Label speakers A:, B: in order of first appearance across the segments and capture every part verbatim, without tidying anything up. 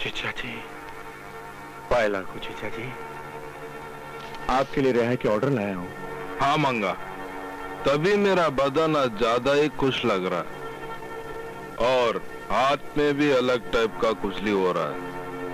A: चीचा जी, पायला को चीचा जी, आपके लिए रिहाई के ऑर्डर लाया हूँ।
B: हाँ मंगा, तभी मेरा बदन आज ज्यादा ही खुश लग रहा है और हाथ में भी अलग टाइप का खुजली हो रहा है।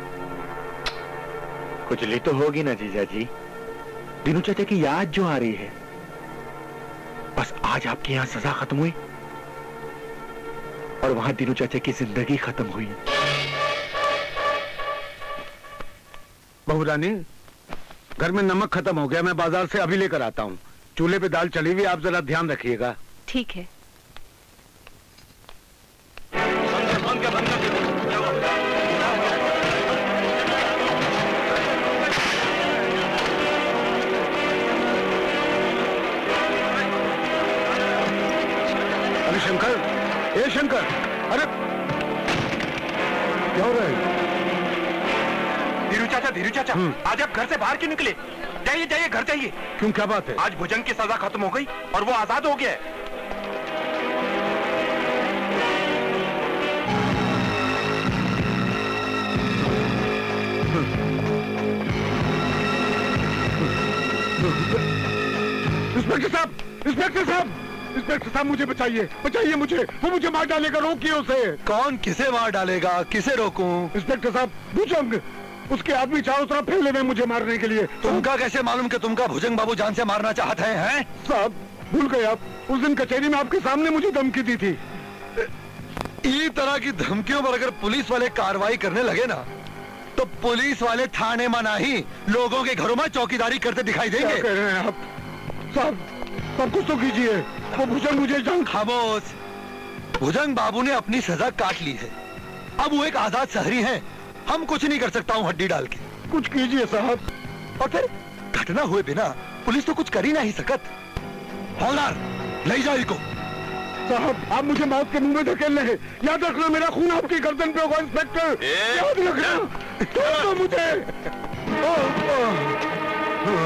A: खुजली तो होगी ना जीजा जी, दीनू चाचा की याद जो आ रही है। बस आज आपके यहाँ सजा खत्म हुई और वहां दीनू चाचा की जिंदगी खत्म हुई।
C: बहू रानी, घर में नमक खत्म हो गया, मैं बाजार से अभी लेकर आता हूँ। चूल्हे पे दाल चढ़ी हुई, आप जरा ध्यान रखिएगा।
D: ठीक है।
C: अरे शंकर, ए शंकर, अरे क्या हो रहा है?
E: धीरू चाचा, धीरू चाचा, आज आप घर से बाहर क्यों निकले? जाइए जाइए, घर जाइए।
C: क्यों, क्या बात है?
E: आज भुजंग की सजा खत्म हो गई और वो आजाद हो गया है।
C: इंस्पेक्टर साहब, इंस्पेक्टर साहब, इंस्पेक्टर साहब, मुझे बचाइए, बचाइए मुझे, वो मुझे मार डालेगा, रोकिए उसे।
F: कौन किसे मार डालेगा, किसे रोकूं?
C: इंस्पेक्टर साहब, भुजंग, उसके आदमी चारों तरफ फैले हुए मुझे मारने के लिए।
F: तुमका कैसे मालूम कि तुमका भुजंग बाबू जान से मारना चाहते हैं, हैं?
C: साहब, भूल गए आप, उस दिन कचहरी में आपके सामने मुझे धमकी दी थी।
F: इस तरह की धमकियों पर अगर पुलिस वाले कार्रवाई करने लगे ना, तो पुलिस वाले थाने में नहीं, लोगों के घरों में चौकीदारी करते दिखाई देंगे।
C: क्या कह रहे हैं आप? साहब, सब कुछ तो कीजिए, वो भुजंग मुझे जान।
F: खामोश। भुजंग बाबू ने अपनी सजा काट ली है, अब वो एक आजाद शहरी हैं। हम कुछ नहीं कर सकता हूँ हड्डी डाल के।
C: कुछ कीजिए साहब।
F: और फिर घटना हुए बिना पुलिस तो कुछ कर ही नहीं सकत। हवलदार, ले जाओ इनको।
C: साहब, आप मुझे मौत के मुंह में धकेल रहे हैं। याद रखना, मेरा खून आपकी गर्दन पे होगा इंस्पेक्टर। याद रखना, छोड़ दो मुझे। ओ, ओ, ओ,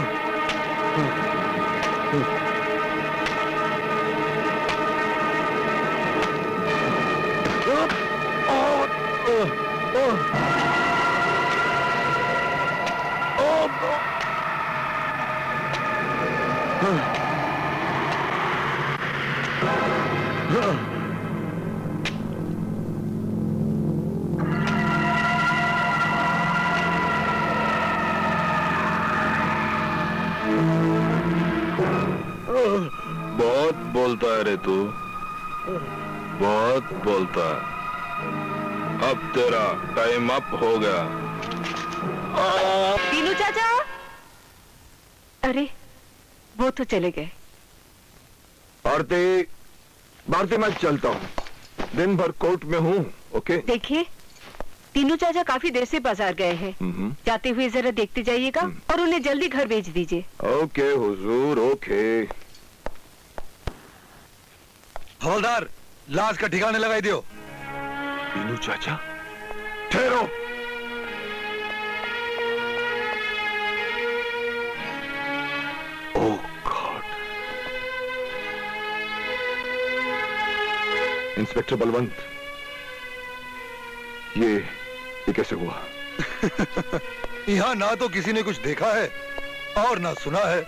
B: बहुत बोलता है रे तू, बहुत बोलता है। अब तेरा टाइम अप हो गया।
D: दीनू चाचा, अरे वो तो चले गए।
A: भारती, भारती, मैं चलता हूँ, दिन भर कोर्ट में हूँ। ओके।
D: देखिए, तीनों चाचा काफी देर से बाजार गए हैं, जाते हुए जरा देखते जाइएगा और उन्हें जल्दी घर भेज दीजिए।
A: ओके हुजूर, ओके।
F: हवलदार, लाश का ठिकाने लगाई दियो।
A: तीनू चाचा, ठहरो। ओह गॉड, इंस्पेक्टर बलवंत, ये ये कैसे हुआ?
F: यहाँ ना तो किसी ने कुछ देखा है और ना सुना है।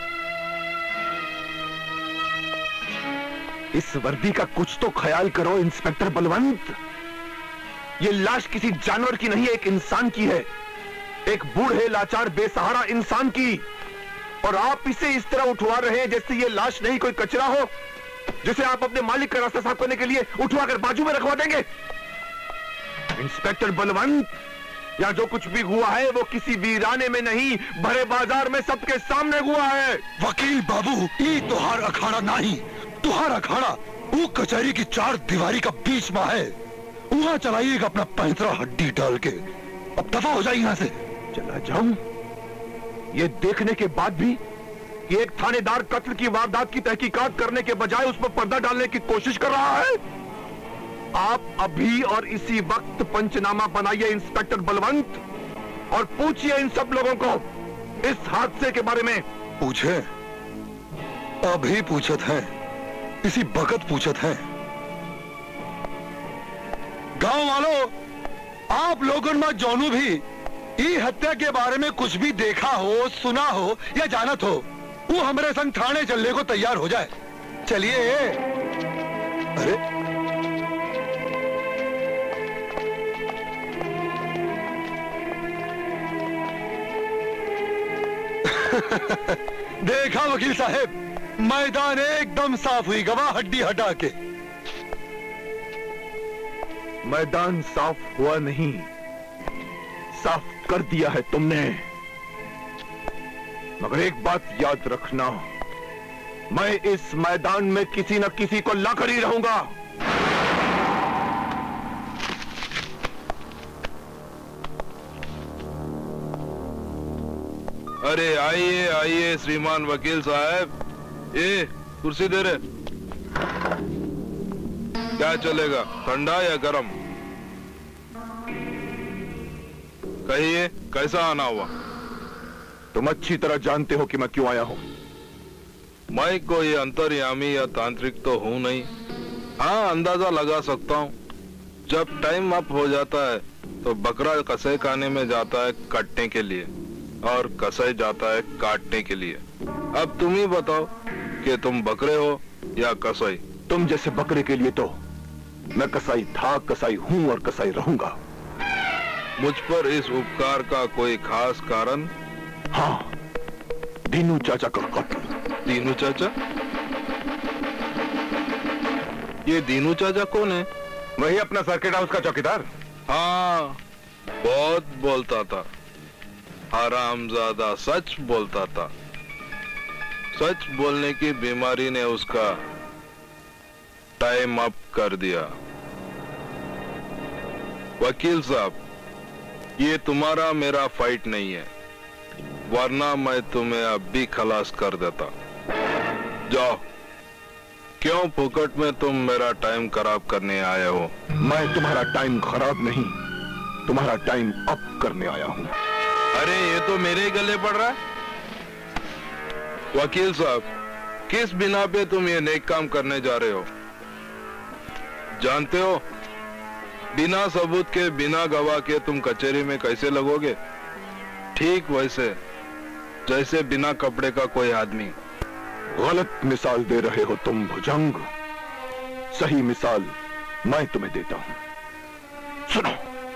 A: इस वर्दी का कुछ तो ख्याल करो इंस्पेक्टर बलवंत। ये लाश किसी जानवर की नहीं, एक इंसान की है, एक बूढ़े लाचार बेसहारा इंसान की। और आप इसे इस तरह उठवा रहे हैं जैसे ये लाश नहीं कोई कचरा हो, जिसे आप अपने मालिक का रास्ता साफ करने के लिए उठवा कर बाजू में रखवा देंगे। इंस्पेक्टर बलवंत, यहाँ जो कुछ भी हुआ है वो किसी वीराने में नहीं, भरे बाजार में सबके सामने हुआ है।
F: वकील बाबू, ये तुहार अखाड़ा नहीं, तुहार अखाड़ा वो कचहरी की चार दीवारी का बीच में है। वहां चलाइएगा अपना पैंतरा हड्डी डाल के। अब दफा हो जाए यहाँ से।
A: चला जाऊं? ये देखने के बाद भी कि एक थानेदार कत्ल की वारदात की तहकीकात करने के बजाय उस पर पर्दा डालने की कोशिश कर रहा है। आप अभी और इसी वक्त पंचनामा बनाइए इंस्पेक्टर बलवंत, और पूछिए इन सब लोगों को इस हादसे के बारे में।
F: पूछे? अभी पूछत है, इसी वक्त पूछत है। गांव वालों, आप लोगों में जोनू भी ई हत्या के बारे में कुछ भी देखा हो, सुना हो या जानत हो, वो हमारे संग थाने चलने को तैयार हो जाए। चलिए। अरे देखा वकील साहब, मैदान एकदम साफ हुई, गवाह हड्डी हटा के।
A: मैदान साफ हुआ नहीं, साफ कर दिया है तुमने। मगर एक बात याद रखना, मैं इस मैदान में किसी न किसी को लाकर ही रहूंगा।
B: अरे आइए आइए श्रीमान वकील साहब, ये कुर्सी दे रहे। क्या चलेगा, ठंडा या गरम? कहिए कैसा आना हुआ?
A: तुम अच्छी तरह जानते हो कि मैं क्यों आया हूं।
B: मैं कोई अंतर्यामी या तांत्रिक तो हूं नहीं। हाँ, अंदाजा लगा सकता हूं। जब टाइम अप हो जाता है तो बकरा कसाई खाने में जाता है काटने के लिए और कसाई जाता है काटने के लिए। अब तुम ही बताओ कि तुम बकरे हो या कसाई?
A: तुम जैसे बकरे के लिए तो मैं कसाई था, कसाई हूं और कसाई रहूंगा।
B: मुझ पर इस उपकार का कोई खास कारण?
A: हाँ, दीनू चाचा का कत्ल।
B: दीनू चाचा? ये दीनू चाचा कौन है?
A: वही अपना सर्किट हाउस का चौकीदार।
B: हाँ, बहुत बोलता था, हरामजादा सच बोलता था। सच बोलने की बीमारी ने उसका टाइम अप कर दिया। वकील साहब, ये तुम्हारा मेरा फाइट नहीं है, वरना मैं तुम्हें अब भी खलास कर देता। जाओ। क्यों फुकट में तुम मेरा टाइम खराब करने आए हो?
A: मैं तुम्हारा टाइम खराब नहीं, तुम्हारा टाइम अप करने आया हूं।
B: अरे ये तो मेरे ही गले पड़ रहा है। वकील साहब, किस बिना पे तुम ये नेक काम करने जा रहे हो? जानते हो, बिना सबूत के, बिना गवाह के तुम कचहरी में कैसे लगोगे? ठीक वैसे जैसे बिना कपड़े का कोई आदमी।
A: गलत मिसाल दे रहे हो तुम भुजंग, सही मिसाल मैं तुम्हें देता हूं। सुनो,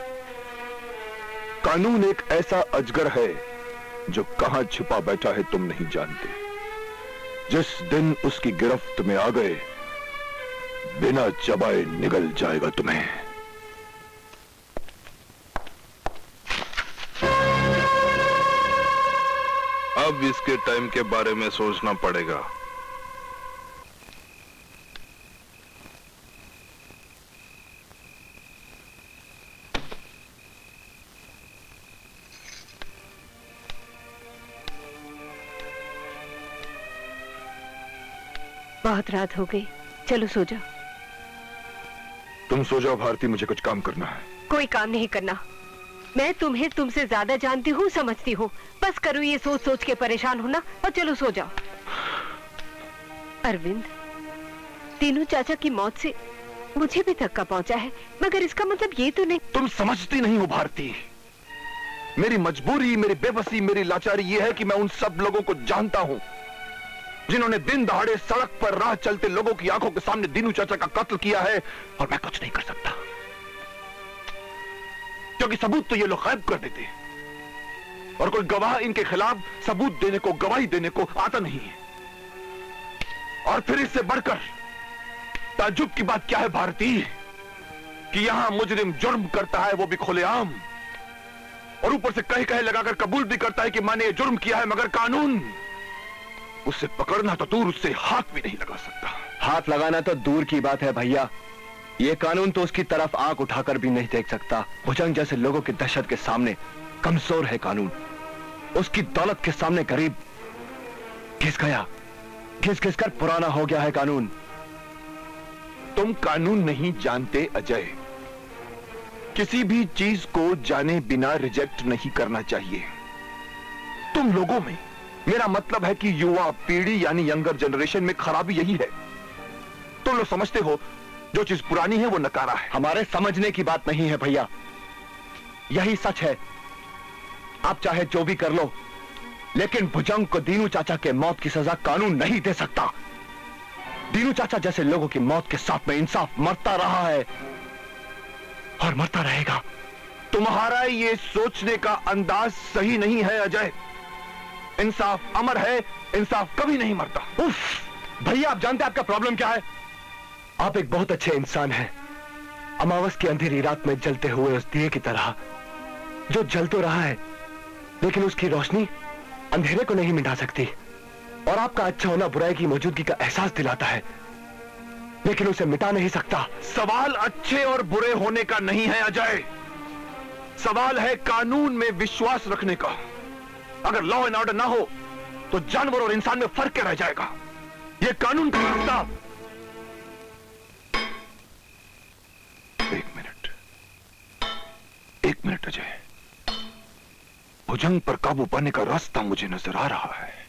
A: कानून एक ऐसा अजगर है जो कहां छिपा बैठा है तुम नहीं जानते। जिस दिन उसकी गिरफ्त में आ गए, बिना चबाए निगल जाएगा तुम्हें।
B: अब इसके टाइम के बारे में सोचना पड़ेगा।
D: बहुत रात हो गई, चलो सो जाओ।
A: तुम सो जाओ भारती, मुझे कुछ काम करना है।
D: कोई काम नहीं करना। मैं तुम्हें तुमसे ज्यादा जानती हूँ, समझती हूँ। बस करो ये सोच सोच के परेशान होना और चलो सो जाओ। अरविंद, तीनों चाचा की मौत से मुझे भी धक्का पहुंचा है, मगर इसका मतलब ये तो नहीं।
A: तुम समझती नहीं हो भारती, मेरी मजबूरी, मेरी बेबसी, मेरी लाचारी ये है कि मैं उन सब लोगों को जानता हूं जिन्होंने दिन दहाड़े सड़क पर राह चलते लोगों की आंखों के सामने दीनू चाचा का कत्ल किया है, और मैं कुछ नहीं कर सकता क्योंकि सबूत तो ये लोग गायब कर देते और कोई गवाह इनके खिलाफ सबूत देने को, गवाही देने को आता नहीं है। और फिर इससे बढ़कर ताज्जुब की बात क्या है भारती, कि यहां मुजरिम जुर्म करता है, वो भी खुलेआम, और ऊपर से कहे कहे लगाकर कबूल भी करता है कि मैंने ये जुर्म किया है, मगर कानून उससे पकड़ना तो दूर, उससे हाथ भी नहीं लगा सकता।
E: हाथ लगाना तो दूर की बात है भैया, ये कानून तो उसकी तरफ आंख उठाकर भी नहीं देख सकता। भुजंग जैसे लोगों की दहशत के सामने कमजोर है कानून, उसकी दौलत के सामने गरीब घिस गया, घिस घिस कर पुराना हो गया है कानून।
A: तुम कानून नहीं जानते अजय, किसी भी चीज को जाने बिना रिजेक्ट नहीं करना चाहिए। तुम लोगों में, मेरा मतलब है कि युवा पीढ़ी यानी यंगर जनरेशन में खराबी यही है। तुम लोग समझते हो जो चीज पुरानी है वो नकारा है।
E: हमारे समझने की बात नहीं है भैया, यही सच है। आप चाहे जो भी कर लो, लेकिन भुजंग को दीनू चाचा के मौत की सजा कानून नहीं दे सकता। दीनू चाचा जैसे लोगों की मौत के साथ में इंसाफ मरता रहा है और मरता रहेगा।
A: तुम्हारा ये सोचने का अंदाज सही नहीं है अजय। इंसाफ अमर है, इंसाफ कभी नहीं मरता।
E: उफ, भैया आप जानते हैं आपका प्रॉब्लम क्या है? आप एक बहुत अच्छे इंसान हैं, अमावस की अंधेरी रात में जलते हुए उस दिए की तरह जो जल तो रहा है, लेकिन उसकी रोशनी अंधेरे को नहीं मिटा सकती। और आपका अच्छा होना बुराई की मौजूदगी का एहसास दिलाता है, लेकिन उसे मिटा नहीं सकता।
A: सवाल अच्छे और बुरे होने का नहीं है अजय, सवाल है कानून में विश्वास रखने का। अगर लॉ एंड ऑर्डर ना हो तो जानवर और इंसान में फर्क क्या रह जाएगा? यह कानून का रास्ता। एक मिनट, एक मिनट अजय, भुजंग पर काबू पाने का रास्ता मुझे नजर आ रहा है।